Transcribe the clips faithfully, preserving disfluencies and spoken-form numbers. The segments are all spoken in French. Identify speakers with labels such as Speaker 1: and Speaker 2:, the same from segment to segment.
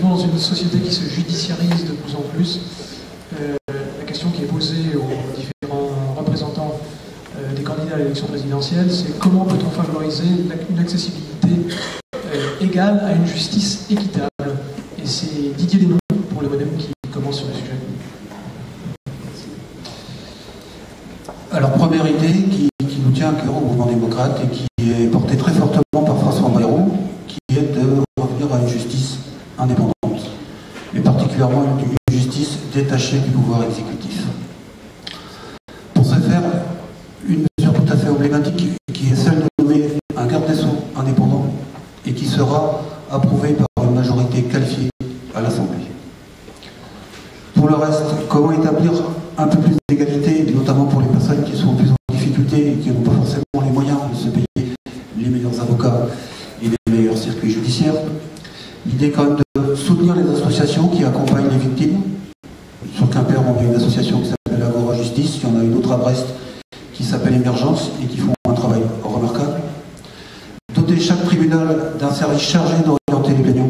Speaker 1: effectivement, dans une société qui se judiciarise de plus en plus, euh, la question qui est posée aux différents représentants euh, des candidats à l'élection présidentielle, c'est comment peut-on favoriser une accessibilité euh, égale à une justice équitable. Et c'est Didier Desmond, pour le modem, qui commence sur le sujet.
Speaker 2: Alors, première idée qui, qui nous tient à cœur au mouvement démocrate et qui est portée très fortement par François Bayrou, qui est de revenir à une justice indépendante, et particulièrement une justice détachée du pouvoir exécutif. Pour ce faire, une mesure tout à fait emblématique qui est celle de nommer un garde des Sceaux indépendant et qui sera approuvé par une majorité qualifiée à l'Assemblée. Pour le reste, comment établir un peu plus d'égalité, notamment pour les personnes qui sont plus en difficulté et qui n'ont pas forcément les moyens de se payer les meilleurs avocats et les meilleurs circuits judiciaires. L'idée quand même de soutenir les associations qui accompagnent les victimes. Sur Quimper, on a une association qui s'appelle Agora Justice, il y en a une autre à Brest qui s'appelle Émergence et qui font un travail remarquable. Doter chaque tribunal d'un service chargé d'orienter les plaignants.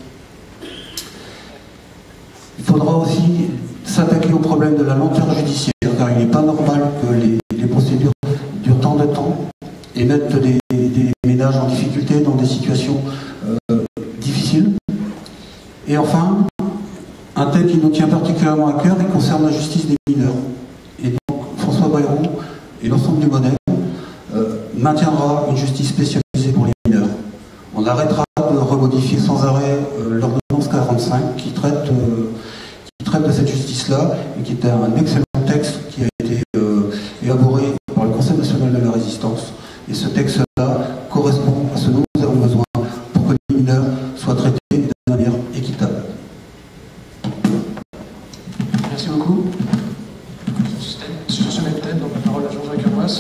Speaker 2: Il faudra aussi s'attaquer au problème de la lenteur judiciaire, car il n'est pas normal que les, les procédures durent tant de temps et mettent des, des ménages en difficulté dans des situations euh, difficiles. Et enfin, un thème qui nous tient particulièrement à cœur et concerne la justice des mineurs. Et donc, François Bayrou et l'ensemble du modèle euh, maintiendra une justice spécialisée pour les mineurs. On arrêtera de remodifier sans arrêt euh, l'ordonnance quarante-cinq qui traite, euh, qui traite de cette justice-là et qui était un excellent texte qui a été euh, élaboré par le Conseil national de la résistance. Et ce texte-là correspond à ce dont nous avons besoin pour que les mineurs soient traités de manière équitable.
Speaker 1: Merci beaucoup. Sur ce même thème, donc la parole à Jean-Jacques Armas.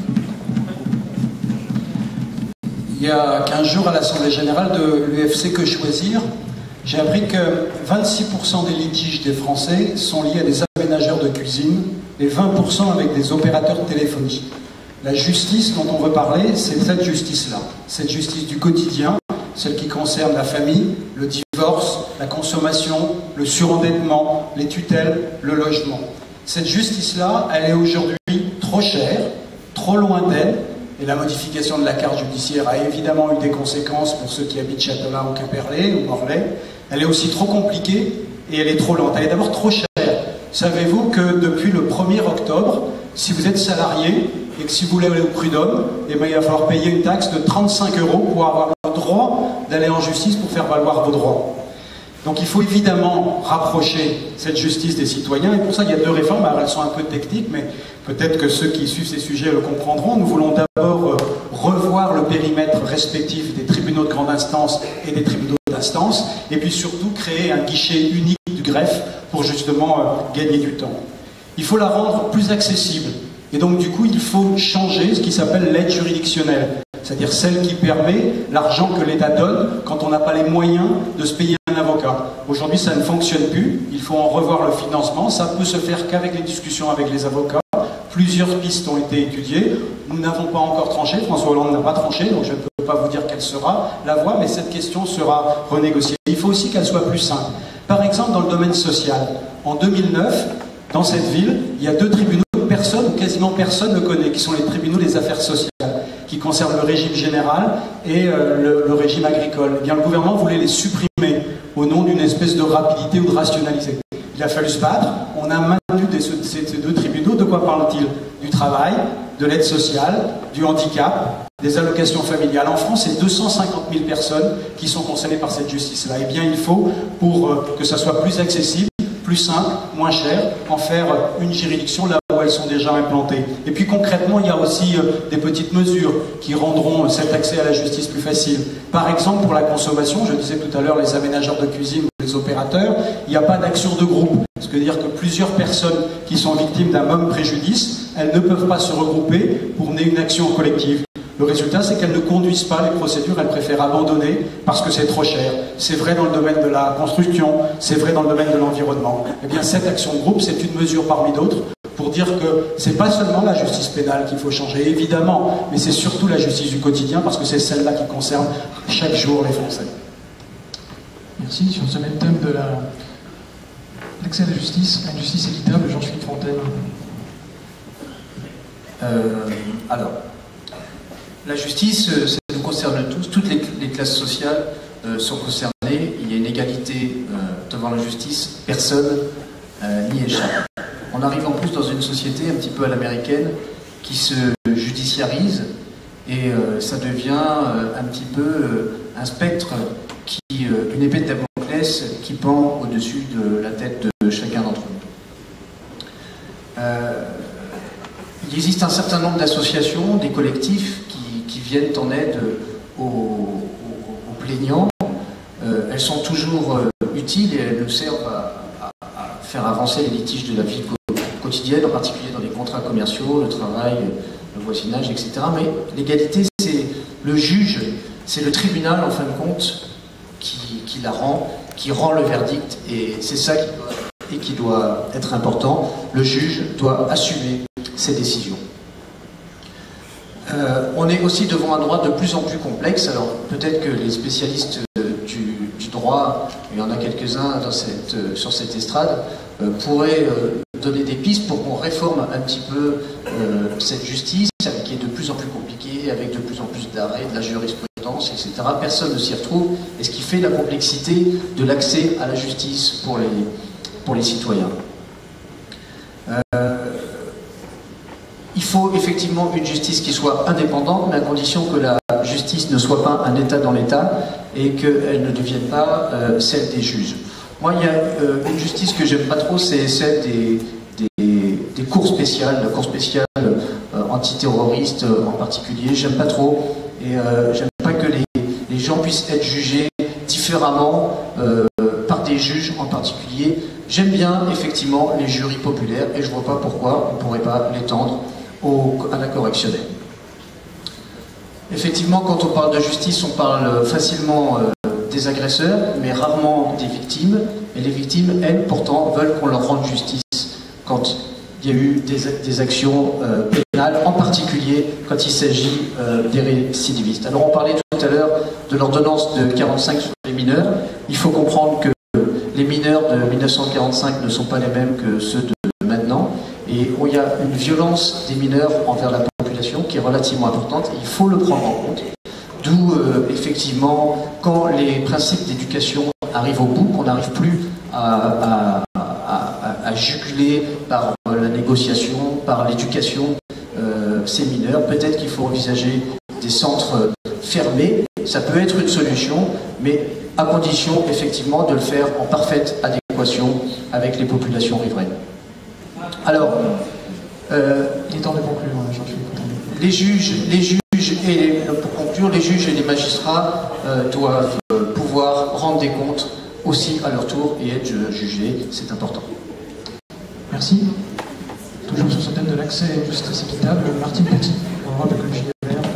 Speaker 3: Il y a quinze jours à l'Assemblée générale de l'U F C Que Choisir, j'ai appris que vingt-six pour cent des litiges des Français sont liés à des aménageurs de cuisine et vingt pour cent avec des opérateurs de téléphonie. La justice dont on veut parler, c'est cette justice-là. Cette justice du quotidien, celle qui concerne la famille, le divorce, la consommation, le surendettement, les tutelles, le logement. Cette justice-là, elle est aujourd'hui trop chère, trop lointaine, et la modification de la carte judiciaire a évidemment eu des conséquences pour ceux qui habitent Châtelain ou Quimperlé ou Morlaix. Elle est aussi trop compliquée et elle est trop lente. Elle est d'abord trop chère. Savez-vous que depuis le premier octobre, si vous êtes salarié et que si vous voulez aller au prud'homme, eh bien, il va falloir payer une taxe de trente-cinq euros pour avoir le droit d'aller en justice pour faire valoir vos droits. Donc il faut évidemment rapprocher cette justice des citoyens, et pour ça il y a deux réformes. Alors elles sont un peu techniques, mais peut-être que ceux qui suivent ces sujets le comprendront. Nous voulons d'abord revoir le périmètre respectif des tribunaux de grande instance et des tribunaux d'instance, et puis surtout créer un guichet unique du greffe pour justement euh, gagner du temps. Il faut la rendre plus accessible, et donc du coup il faut changer ce qui s'appelle l'aide juridictionnelle, c'est-à-dire celle qui permet l'argent que l'État donne quand on n'a pas les moyens de se payer un avocat. Aujourd'hui, ça ne fonctionne plus. Il faut en revoir le financement. Ça peut se faire qu'avec les discussions avec les avocats. Plusieurs pistes ont été étudiées. Nous n'avons pas encore tranché. François Hollande n'a pas tranché, donc je ne peux pas vous dire quelle sera la voie, mais cette question sera renégociée. Il faut aussi qu'elle soit plus simple. Par exemple, dans le domaine social, en deux mille neuf, dans cette ville, il y a deux tribunaux que personne ou quasiment personne ne connaît, qui sont les tribunaux des affaires sociales, qui concernent le régime général et euh, le, le régime agricole. Eh bien, le gouvernement voulait les supprimer au nom d'une espèce de rapidité ou de rationalité. Il a fallu se battre. On a maintenu des, ces, ces deux tribunaux. De quoi parlent-ils? Du travail, de l'aide sociale, du handicap, des allocations familiales. En France, c'est deux cent cinquante mille personnes qui sont concernées par cette justice-là. Eh bien, il faut, pour euh, que ça soit plus accessible, plus simple, moins cher, en faire une juridiction là où elles sont déjà implantées. Et puis concrètement, il y a aussi euh, des petites mesures qui rendront euh, cet accès à la justice plus facile. Par exemple, pour la consommation, je disais tout à l'heure les aménageurs de cuisine ou les opérateurs, il n'y a pas d'action de groupe. Ce qui veut dire que plusieurs personnes qui sont victimes d'un même préjudice, elles ne peuvent pas se regrouper pour mener une action collective. Le résultat, c'est qu'elles ne conduisent pas les procédures, elles préfèrent abandonner parce que c'est trop cher. C'est vrai dans le domaine de la construction, c'est vrai dans le domaine de l'environnement. Eh bien, cette action de groupe, c'est une mesure parmi d'autres pour dire que c'est pas seulement la justice pénale qu'il faut changer, évidemment, mais c'est surtout la justice du quotidien parce que c'est celle-là qui concerne chaque jour les Français.
Speaker 1: Merci. Merci. Sur ce même thème de l'accès à la justice, à une justice équitable, Jean-Philippe Fontaine.
Speaker 4: Euh, alors, la justice, ça nous concerne tous, toutes les, les classes sociales euh, sont concernées, il y a une égalité euh, devant la justice, personne euh, n'y échappe. On arrive en plus dans une société un petit peu à l'américaine qui se judiciarise et euh, ça devient euh, un petit peu euh, un spectre, qui, euh, une épée de Damoclès qui pend au-dessus de la tête de chacun d'entre nous. Euh, Il existe un certain nombre d'associations, des collectifs qui, qui viennent en aide aux, aux, aux plaignants. Euh, elles sont toujours euh, utiles et elles nous servent à, à, à faire avancer les litiges de la vie quotidienne, en particulier dans les contrats commerciaux, le travail, le voisinage, et cetera. Mais l'égalité, c'est le juge, c'est le tribunal, en fin de compte, qui, qui la rend, qui rend le verdict, et c'est ça qui doit, et qui doit être important. Le juge doit assumer ces décisions. Euh, on est aussi devant un droit de plus en plus complexe. Alors peut-être que les spécialistes euh, du, du droit, il y en a quelques-uns dans cette, euh, sur cette estrade, euh, pourraient euh, donner des pistes pour qu'on réforme un petit peu euh, cette justice, qui est de plus en plus compliquée, avec de plus en plus d'arrêts, de la jurisprudence, et cetera. Personne ne s'y retrouve, et ce qui fait la complexité de l'accès à la justice pour les, pour les citoyens. Euh, Il faut effectivement une justice qui soit indépendante, mais à condition que la justice ne soit pas un État dans l'État et qu'elle ne devienne pas euh, celle des juges. Moi, il y a euh, une justice que j'aime pas trop, c'est celle des, des, des cours spéciales, la cour spéciale euh, antiterroriste euh, en particulier. J'aime pas trop, et euh, j'aime pas que les, les gens puissent être jugés différemment euh, par des juges en particulier. J'aime bien effectivement les jurys populaires, et je vois pas pourquoi on ne pourrait pas l'étendre Au, à la correctionnelle. Effectivement, quand on parle de justice, on parle facilement euh, des agresseurs, mais rarement des victimes. Et les victimes, elles, pourtant, veulent qu'on leur rende justice quand il y a eu des, des actions euh, pénales, en particulier quand il s'agit euh, des récidivistes. Alors, on parlait tout à l'heure de l'ordonnance de quarante-cinq sur les mineurs. Il faut comprendre que les mineurs de mille neuf cent quarante-cinq ne sont pas les mêmes que ceux de maintenant. Et il y a une violence des mineurs envers la population qui est relativement importante, et il faut le prendre en compte. D'où, euh, effectivement, quand les principes d'éducation arrivent au bout, qu'on n'arrive plus à, à, à, à juguler par euh, la négociation, par l'éducation, euh, ces mineurs, peut-être qu'il faut envisager des centres fermés. Ça peut être une solution, mais à condition, effectivement, de le faire en parfaite adéquation avec les populations riveraines. Alors, euh,
Speaker 1: il est temps de conclure, Jean-Philippe.
Speaker 4: Les juges, les juges et pour conclure, les juges et les magistrats euh, doivent euh, pouvoir rendre des comptes aussi à leur tour et être jugés, c'est important.
Speaker 1: Merci. Toujours sur ce thème de l'accès à une justice équitable, Martine Petit, honorable écologie des Verts.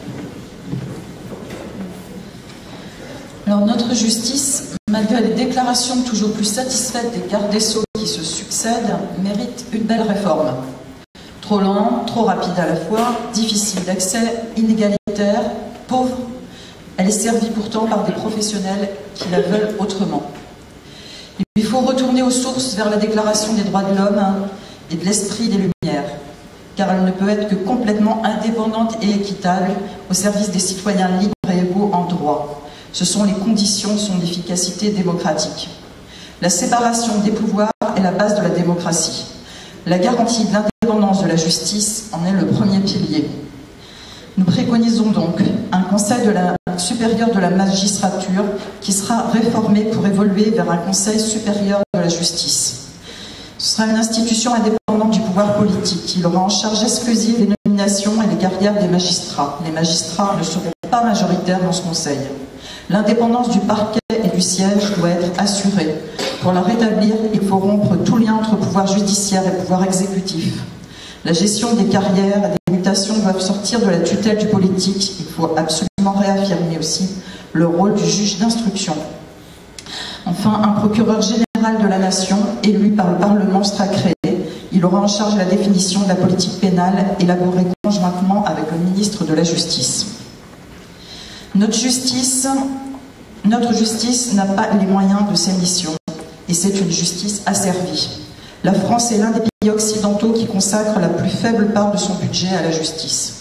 Speaker 5: Alors notre justice, malgré les déclarations toujours plus satisfaites des gardes des Sceaux qui se succèdent, mérite une belle réforme. Trop lent, trop rapide à la fois, difficile d'accès, inégalitaire, pauvre, elle est servie pourtant par des professionnels qui la veulent autrement. Il faut retourner aux sources vers la Déclaration des droits de l'homme et de l'esprit des Lumières, car elle ne peut être que complètement indépendante et équitable au service des citoyens libres et égaux en droit. Ce sont les conditions de son efficacité démocratique. La séparation des pouvoirs est la base de la démocratie. La garantie de l'indépendance de la justice en est le premier pilier. Nous préconisons donc un conseil de la, supérieur de la magistrature qui sera réformé pour évoluer vers un conseil supérieur de la justice. Ce sera une institution indépendante du pouvoir politique. Il aura en charge exclusive les nominations et les carrières des magistrats. Les magistrats ne seront pas majoritaires dans ce conseil. L'indépendance du parquet et du siège doit être assurée. Pour la rétablir, il faut rompre tout lien entre pouvoir judiciaire et pouvoir exécutif. La gestion des carrières et des mutations doivent sortir de la tutelle du politique. Il faut absolument réaffirmer aussi le rôle du juge d'instruction. Enfin, un procureur général de la nation, élu par le Parlement, sera créé. Il aura en charge la définition de la politique pénale, élaborée conjointement avec le ministre de la Justice. Notre justice Notre justice n'a pas les moyens de ses missions, et c'est une justice asservie. La France est l'un des pays occidentaux qui consacre la plus faible part de son budget à la justice.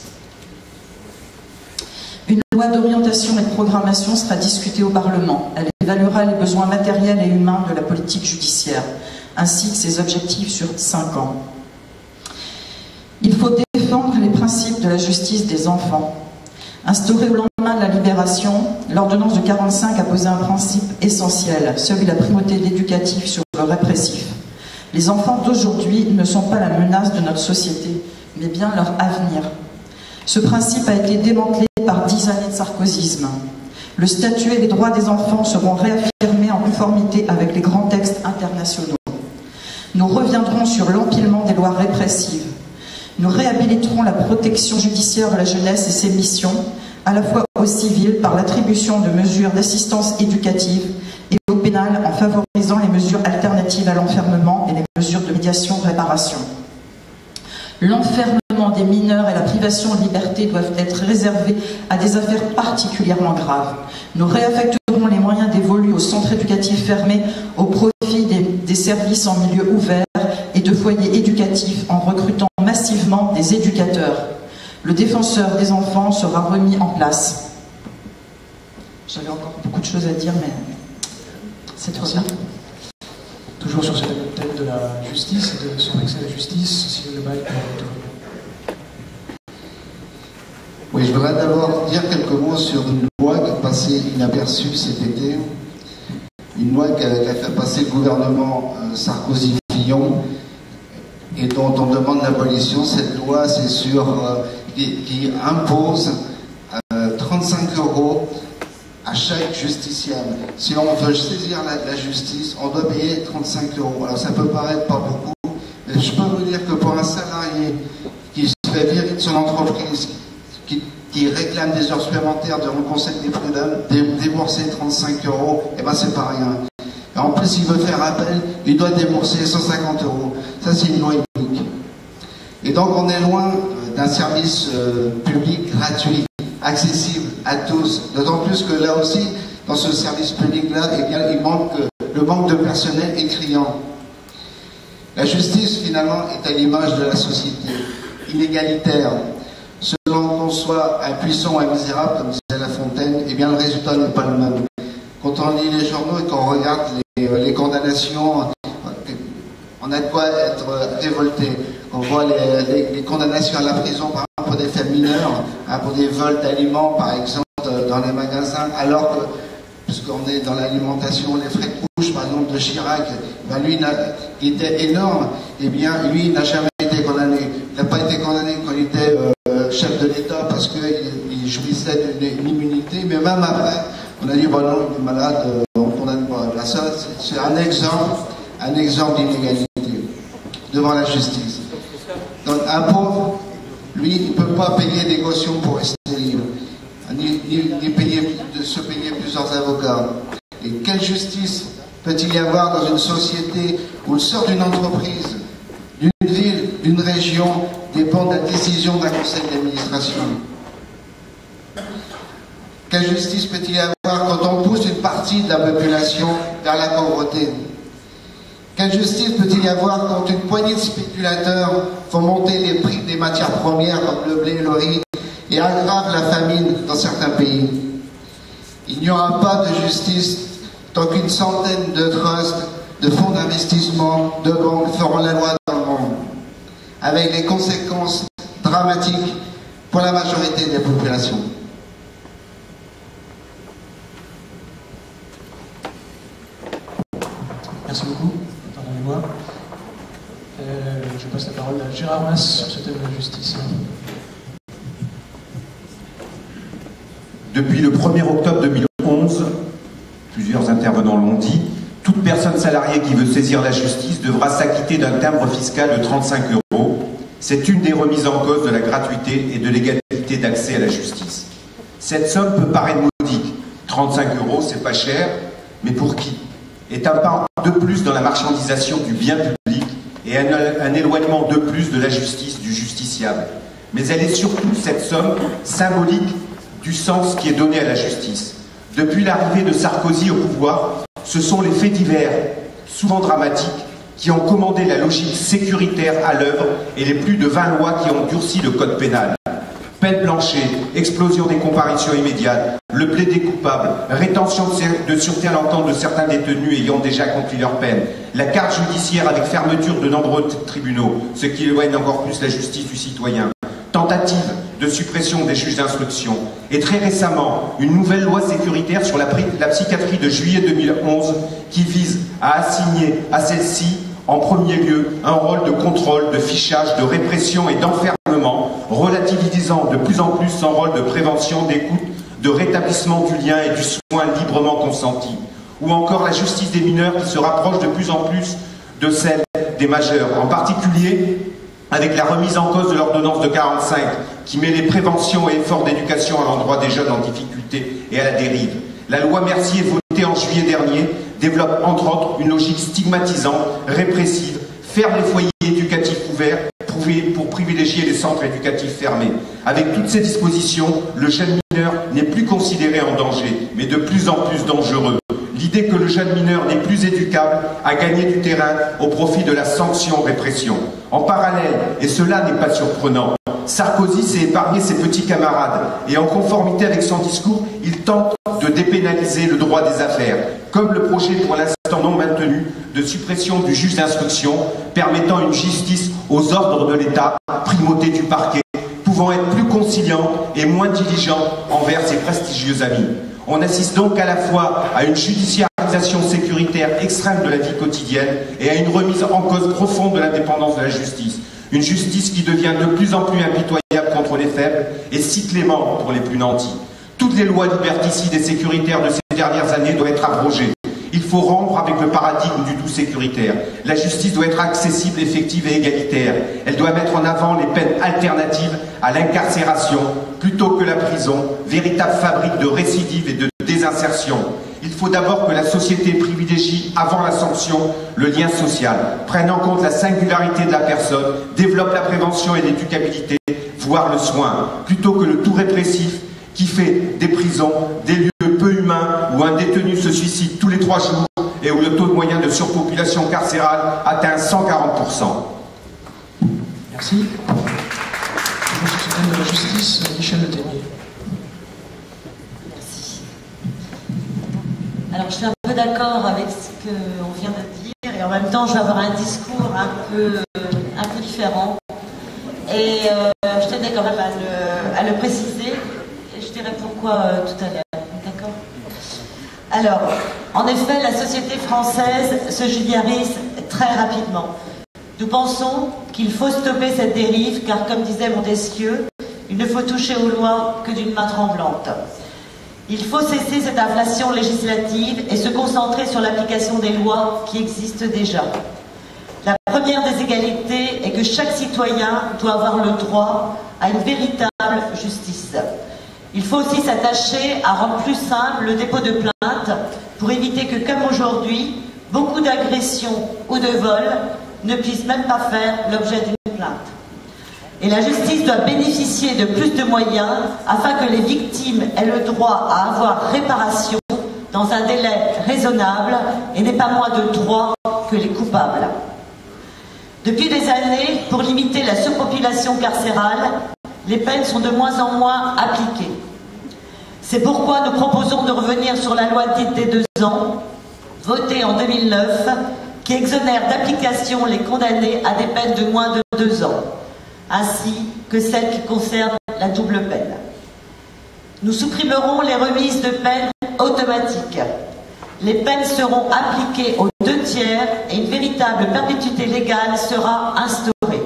Speaker 5: Une loi d'orientation et de programmation sera discutée au Parlement. Elle évaluera les besoins matériels et humains de la politique judiciaire, ainsi que ses objectifs sur cinq ans. Il faut défendre les principes de la justice des enfants. Instaurée au lendemain de la libération, l'ordonnance de quarante-cinq a posé un principe essentiel, celui de la primauté d'éducatif sur le répressif. Les enfants d'aujourd'hui ne sont pas la menace de notre société, mais bien leur avenir. Ce principe a été démantelé par dix années de sarkozysme. Le statut et les droits des enfants seront réaffirmés en conformité avec les grands textes internationaux. Nous reviendrons sur l'empilement des lois répressives. Nous réhabiliterons la protection judiciaire de la jeunesse et ses missions, à la fois au civil par l'attribution de mesures d'assistance éducative et au pénal en favorisant les mesures alternatives à l'enfermement et les mesures de médiation-réparation. L'enfermement des mineurs et la privation de liberté doivent être réservés à des affaires particulièrement graves. Nous réaffecterons les moyens dévolus aux centres éducatifs fermés au profit des, des services en milieu ouvert et de foyers éducatifs en recrutant massivement des éducateurs. Le défenseur des enfants sera remis en place. J'avais encore beaucoup de choses à dire, mais c'est trop bien.
Speaker 1: Toujours sur ce thème de la justice et de son accès à la justice, si le bail
Speaker 6: Oui, je voudrais d'abord dire quelques mots sur une loi qui est passée inaperçue cet été. Une loi qui a, qui a fait passer le gouvernement euh, Sarkozy-Fillon et dont on demande l'abolition. Cette loi, c'est sur euh, qui, qui impose euh, trente-cinq euros à chaque justiciable. Si on veut saisir la, la justice, on doit payer trente-cinq euros. Alors ça peut paraître pas beaucoup, mais je peux vous dire que pour un salarié qui serait viré de son entreprise, qui, qui réclame des heures supplémentaires devant le conseil des prud'hommes, débourser trente-cinq euros, et ben c'est pas rien. Et en plus, s'il veut faire appel, il doit débourser cent cinquante euros. Ça, c'est une loi unique. Et donc, on est loin d'un service euh, public gratuit, accessible à tous. D'autant plus que là aussi, dans ce service public-là, eh bien, il manque, le manque de personnel est criant. La justice, finalement, est à l'image de la société, inégalitaire. Selon qu'on soit impuissant ou un misérable, comme disait La Fontaine, eh bien, le résultat n'est pas le même. Quand on lit les journaux et qu'on regarde les, les condamnations, on a de quoi être révolté. On voit les, les, les condamnations à la prison, par exemple, pour des faits mineurs, hein, pour des vols d'aliments, par exemple, dans les magasins, alors que, puisqu'on est dans l'alimentation, les frais de couche, par exemple, de Chirac, ben lui, il était énorme, et bien, lui, il n'a jamais été condamné. Il n'a pas été condamné quand il était euh, chef de l'État, parce qu'il il jouissait d'une immunité, mais même après, on a dit, bon non, il est malade, euh, on ne condamne pas. Là, ça, c'est un exemple, un exemple d'inégalité devant la justice. Donc, un pauvre, lui, il ne peut pas payer des cautions pour rester libre, ni, ni, ni payer, de se payer plusieurs avocats. Et quelle justice peut-il y avoir dans une société où le sort d'une entreprise, d'une ville, d'une région dépend de la décision d'un conseil d'administration? Quelle justice peut-il y avoir quand on pousse une partie de la population vers la pauvreté? Quelle justice peut-il y avoir quand une poignée de spéculateurs font monter les prix des matières premières comme le blé et le riz et aggravent la famine dans certains pays? Il n'y aura pas de justice tant qu'une centaine de trusts, de fonds d'investissement, de banques feront la loi dans le monde, avec des conséquences dramatiques pour la majorité des populations.
Speaker 1: Merci beaucoup. Pardonnez-moi. Euh, je passe la parole à Gérard Mas sur ce thème de la justice.
Speaker 7: Depuis le premier octobre deux mille onze, plusieurs intervenants l'ont dit, toute personne salariée qui veut saisir la justice devra s'acquitter d'un timbre fiscal de trente-cinq euros. C'est une des remises en cause de la gratuité et de l'égalité d'accès à la justice. Cette somme peut paraître modique. trente-cinq euros, c'est pas cher, mais pour qui? Est un pas de plus dans la marchandisation du bien public et un, un éloignement de plus de la justice, du justiciable. Mais elle est surtout, cette somme, symbolique du sens qui est donné à la justice. Depuis l'arrivée de Sarkozy au pouvoir, ce sont les faits divers, souvent dramatiques, qui ont commandé la logique sécuritaire à l'œuvre et les plus de vingt lois qui ont durci le code pénal. Peine plancher, explosion des comparutions immédiates, le plaidé coupable, rétention de sûreté à l'encontre de certains détenus ayant déjà accompli leur peine, la carte judiciaire avec fermeture de nombreux tribunaux, ce qui éloigne encore plus la justice du citoyen, tentative de suppression des juges d'instruction, et très récemment, une nouvelle loi sécuritaire sur la, la psychiatrie de juillet deux mille onze qui vise à assigner à celle-ci, en premier lieu, un rôle de contrôle, de fichage, de répression et d'enfermement, relativisant de plus en plus son rôle de prévention, d'écoute, de rétablissement du lien et du soin librement consenti. Ou encore la justice des mineurs qui se rapproche de plus en plus de celle des majeurs, en particulier avec la remise en cause de l'ordonnance de quarante-cinq qui met les préventions et efforts d'éducation à l'endroit des jeunes en difficulté et à la dérive. La loi Mercier votée en juillet dernier développe entre autres une logique stigmatisante, répressive, ferme les foyers éducatifs ouverts pour privilégier les centres éducatifs fermés. Avec toutes ces dispositions, le jeune mineur n'est plus considéré en danger, mais de plus en plus dangereux. L'idée que le jeune mineur n'est plus éducable a gagné du terrain au profit de la sanction-répression. En parallèle, et cela n'est pas surprenant, Sarkozy s'est épargné ses petits camarades et en conformité avec son discours, il tente de dépénaliser le droit des affaires, comme le projet pour l'instant non maintenu de suppression du juge d'instruction permettant une justice aux ordres de l'État, primauté du parquet, pouvant être plus conciliant et moins diligent envers ses prestigieux amis. On assiste donc à la fois à une judiciarisation sécuritaire extrême de la vie quotidienne et à une remise en cause profonde de l'indépendance de la justice. Une justice qui devient de plus en plus impitoyable contre les faibles et si clémente pour les plus nantis. Toutes les lois liberticides et sécuritaires de ces dernières années doivent être abrogées. Il faut rompre avec le paradigme du tout sécuritaire. La justice doit être accessible, effective et égalitaire. Elle doit mettre en avant les peines alternatives à l'incarcération plutôt que la prison, véritable fabrique de récidive et de désinsertion. Il faut d'abord que la société privilégie, avant la sanction, le lien social, prenne en compte la singularité de la personne, développe la prévention et l'éducabilité, voire le soin, plutôt que le tout répressif qui fait des prisons des lieux peu humains où un détenu se suicide tous les trois jours et où le taux moyen de surpopulation carcérale atteint cent quarante pour cent.
Speaker 1: Merci. Le secrétaire de la Justice, Michel Letellier.
Speaker 8: Merci. Alors, je suis un peu d'accord avec ce qu'on vient de dire et en même temps, je vais avoir un discours un peu, un peu différent. Et euh, je tenais quand même à le, à le préciser. Je dirais pourquoi euh, tout à l'heure, d'accord? Alors, en effet, la société française se judiciarise très rapidement. Nous pensons qu'il faut stopper cette dérive, car comme disait Montesquieu, il ne faut toucher aux lois que d'une main tremblante. Il faut cesser cette inflation législative et se concentrer sur l'application des lois qui existent déjà. La première des égalités est que chaque citoyen doit avoir le droit à une véritable justice. Il faut aussi s'attacher à rendre plus simple le dépôt de plainte pour éviter que, comme aujourd'hui, beaucoup d'agressions ou de vols ne puissent même pas faire l'objet d'une plainte. Et la justice doit bénéficier de plus de moyens afin que les victimes aient le droit à avoir réparation dans un délai raisonnable et n'aient pas moins de droits que les coupables. Depuis des années, pour limiter la surpopulation carcérale, les peines sont de moins en moins appliquées. C'est pourquoi nous proposons de revenir sur la loi dite des deux ans, votée en deux mille neuf, qui exonère d'application les condamnés à des peines de moins de deux ans, ainsi que celles qui concernent la double peine. Nous supprimerons les remises de peine automatiques. Les peines seront appliquées aux deux tiers et une véritable perpétuité légale sera instaurée.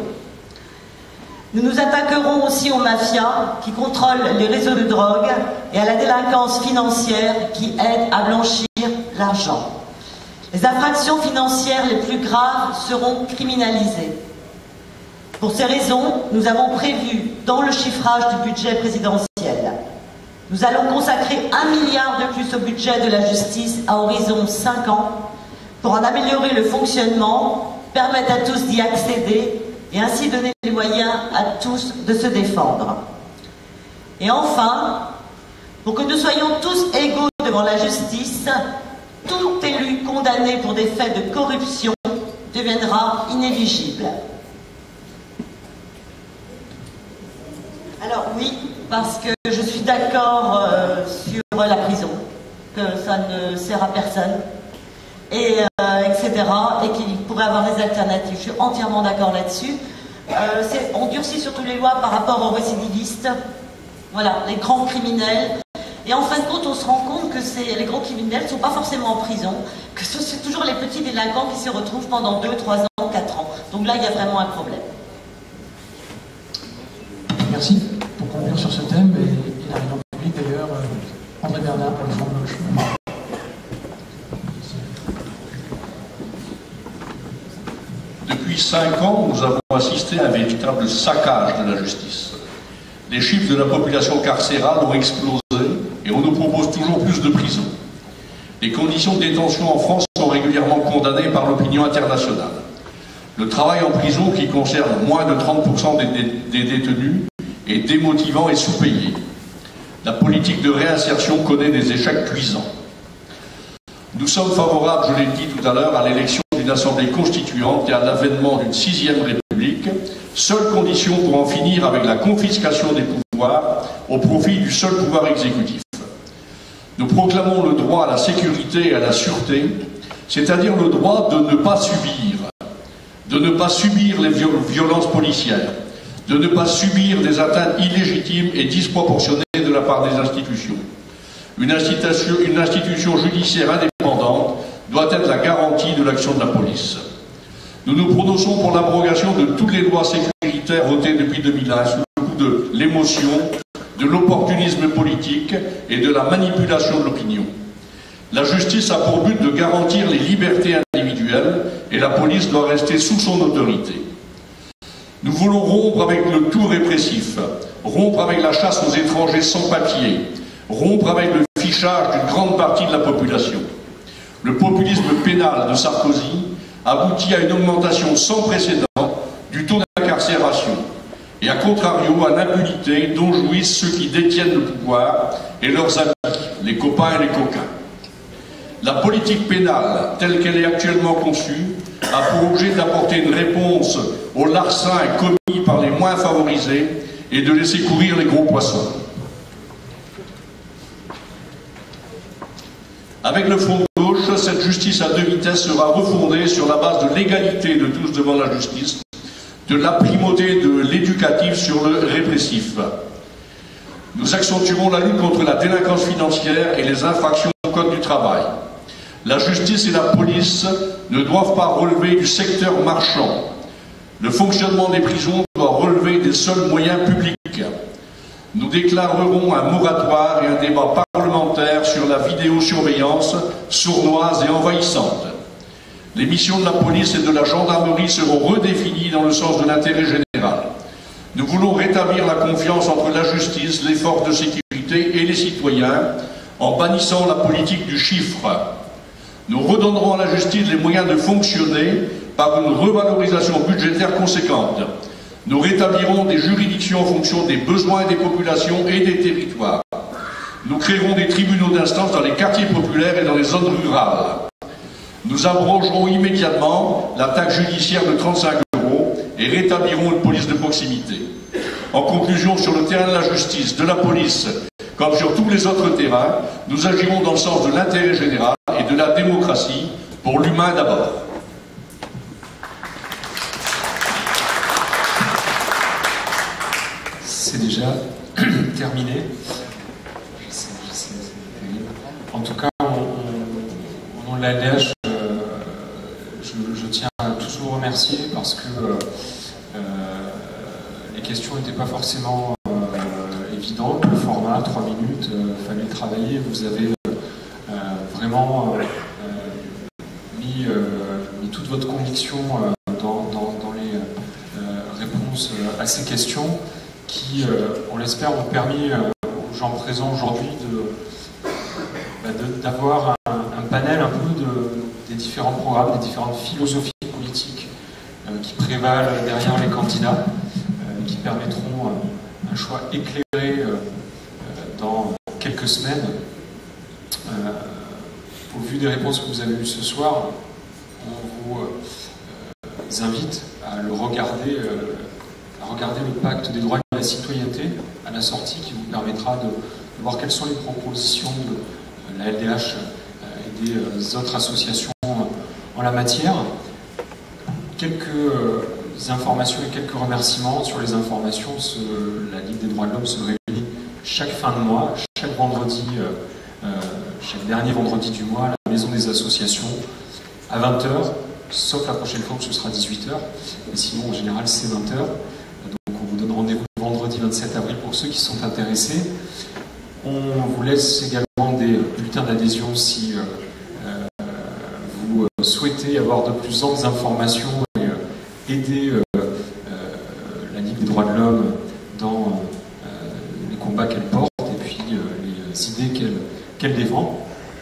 Speaker 8: Nous nous attaquerons aussi aux mafias qui contrôlent les réseaux de drogue et à la délinquance financière qui aide à blanchir l'argent. Les infractions financières les plus graves seront criminalisées. Pour ces raisons, nous avons prévu dans le chiffrage du budget présidentiel. Nous allons consacrer un milliard de plus au budget de la justice à horizon cinq ans pour en améliorer le fonctionnement, permettre à tous d'y accéder et ainsi donner les moyens à tous de se défendre. Et enfin, pour que nous soyons tous égaux devant devant la justice, tout élu condamné pour des faits de corruption deviendra inéligible. Alors oui, parce que je suis d'accord euh, sur la prison, que ça ne sert à personne, et, euh, et cetera, et qu'il pourrait avoir des alternatives. Je suis entièrement d'accord là-dessus. Euh, on durcit surtout les lois par rapport aux récidivistes, voilà, les grands criminels. Et en fin de compte, on se rend compte que les gros criminels ne sont pas forcément en prison, que ce sont toujours les petits délinquants qui se retrouvent pendant deux, trois ans, quatre ans. Donc là, il y a vraiment un problème.
Speaker 1: Merci. Pour conclure sur ce thème, et, et la réunion publique d'ailleurs, euh, André Bernard pour le Front de Gauche.
Speaker 9: Depuis cinq ans, nous avons assisté à un véritable saccage de la justice. Les chiffres de la population carcérale ont explosé et on nous propose toujours plus de prisons. Les conditions de détention en France sont régulièrement condamnées par l'opinion internationale. Le travail en prison, qui concerne moins de trente pour cent des, dé des détenus, est démotivant et sous-payé. La politique de réinsertion connaît des échecs cuisants. Nous sommes favorables, je l'ai dit tout à l'heure, à l'élection d'une assemblée constituante et à l'avènement d'une sixième république, seule condition pour en finir avec la confiscation des pouvoirs au profit du seul pouvoir exécutif. Nous proclamons le droit à la sécurité et à la sûreté, c'est-à-dire le droit de ne pas subir, de ne pas subir les violences policières, de ne pas subir des atteintes illégitimes et disproportionnées de la part des institutions. Une institution, une institution judiciaire indépendante doit être la garantie de l'action de la police. Nous nous prononçons pour l'abrogation de toutes les lois sécuritaires votées depuis deux mille un sous le coup de l'émotion, de l'opportunisme politique et de la manipulation de l'opinion. La justice a pour but de garantir les libertés individuelles et la police doit rester sous son autorité. Nous voulons rompre avec le tout répressif, rompre avec la chasse aux étrangers sans papier, rompre avec le fichage d'une grande partie de la population. Le populisme pénal de Sarkozy aboutit à une augmentation sans précédent du taux d'incarcération et à contrario à l'impunité dont jouissent ceux qui détiennent le pouvoir et leurs amis, les copains et les coquins. La politique pénale, telle qu'elle est actuellement conçue, a pour objet d'apporter une réponse aux larcins commis par les moins favorisés et de laisser courir les gros poissons. Avec le Front de Gauche, cette justice à deux vitesses sera refondée sur la base de l'égalité de tous devant la justice, de la primauté de l'éducatif sur le répressif. Nous accentuerons la lutte contre la délinquance financière et les infractions au code du travail. La justice et la police ne doivent pas relever du secteur marchand. Le fonctionnement des prisons doit relever des seuls moyens publics. Nous déclarerons un moratoire et un débat parlementaire sur la vidéosurveillance sournoise et envahissante. Les missions de la police et de la gendarmerie seront redéfinies dans le sens de l'intérêt général. Nous voulons rétablir la confiance entre la justice, les forces de sécurité et les citoyens en bannissant la politique du chiffre. Nous redonnerons à la justice les moyens de fonctionner par une revalorisation budgétaire conséquente. Nous rétablirons des juridictions en fonction des besoins des populations et des territoires. Nous créerons des tribunaux d'instance dans les quartiers populaires et dans les zones rurales. Nous abrogerons immédiatement la taxe judiciaire de trente-cinq euros et rétablirons une police de proximité. En conclusion, sur le terrain de la justice, de la police, comme sur tous les autres terrains, nous agirons dans le sens de l'intérêt général et de la démocratie, pour l'humain d'abord.
Speaker 10: C'est déjà terminé. En tout cas, au nom de la L D H, euh, je, je tiens à tous vous remercier parce que euh, les questions n'étaient pas forcément euh, évidentes. Le format, trois minutes, il euh, fallait travailler. Vous avez euh, vraiment euh, mis, euh, mis toute votre conviction euh, dans, dans, dans les euh, réponses à ces questions qui, euh, on l'espère, ont permis euh, aux gens présents aujourd'hui de d'avoir un, un panel un peu de, des différents programmes, des différentes philosophies politiques euh, qui prévalent derrière les candidats, euh, qui permettront euh, un choix éclairé euh, dans quelques semaines. euh, au vu des réponses que vous avez eues ce soir, on vous euh, invite à le regarder, euh, à regarder le pacte des droits et de la citoyenneté à la sortie, qui vous permettra de, de voir quelles sont les propositions de euh, la L D H euh, et des euh, autres associations euh, en la matière. Quelques euh, informations et quelques remerciements. Sur les informations, ce, la Ligue des droits de l'homme se réunit chaque fin de mois, chaque vendredi, euh, euh, chaque dernier vendredi du mois, à la Maison des associations, à vingt heures, sauf la prochaine fois où ce sera dix-huit heures, mais sinon en général c'est vingt heures. Donc on vous donne rendez-vous vendredi vingt-sept avril pour ceux qui sont intéressés. On vous laisse également des bulletins d'adhésion si euh, euh, vous souhaitez avoir de plus amples informations et euh, aider euh, euh, la Ligue des droits de l'homme dans euh, les combats qu'elle porte et puis euh, les idées qu'elle qu'elle défend.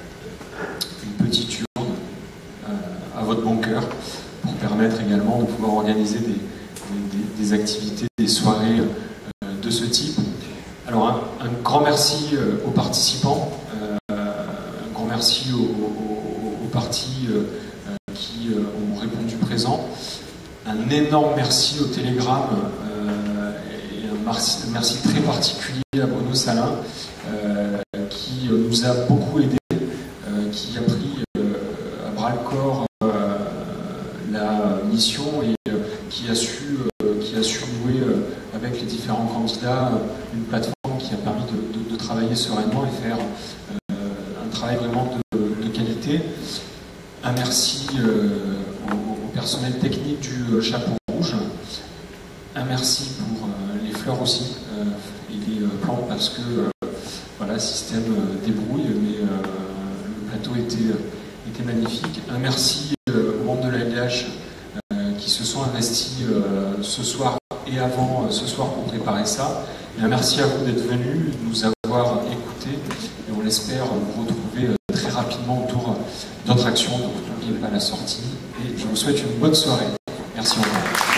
Speaker 10: Une petite urne euh, à votre bon cœur pour permettre également de pouvoir organiser des, des, des activités, des soirées euh, de ce type. Alors un, un grand merci euh, aux participants, euh, un grand merci aux, aux, aux partis euh, qui euh, ont répondu présent, un énorme merci au Télégramme euh, et un merci, un merci très particulier à Bruno Salin euh, qui euh, nous a beaucoup aidé, euh, qui a pris euh, à bras le corps euh, la mission et euh, qui a su euh, qui a su jouer euh, avec les différents candidats euh, une plateforme qui a permis de, de, de travailler sereinement et faire euh, un travail vraiment de, de qualité. Un merci euh, au, au personnel technique du euh, Chapeau Rouge. Un merci pour euh, les fleurs aussi euh, et les euh, plantes parce que euh, voilà, le système euh, débrouille, mais euh, le plateau était, était magnifique. Un merci euh, aux membres de la L D H euh, qui se sont investis euh, ce soir et avant euh, ce soir pour préparer ça. Et un merci à vous d'être venus, de nous avoir écoutés, et on espère vous retrouver euh, très rapidement autour d'autres actions. Donc n'oubliez pas la sortie, et je vous souhaite une bonne soirée. Merci encore.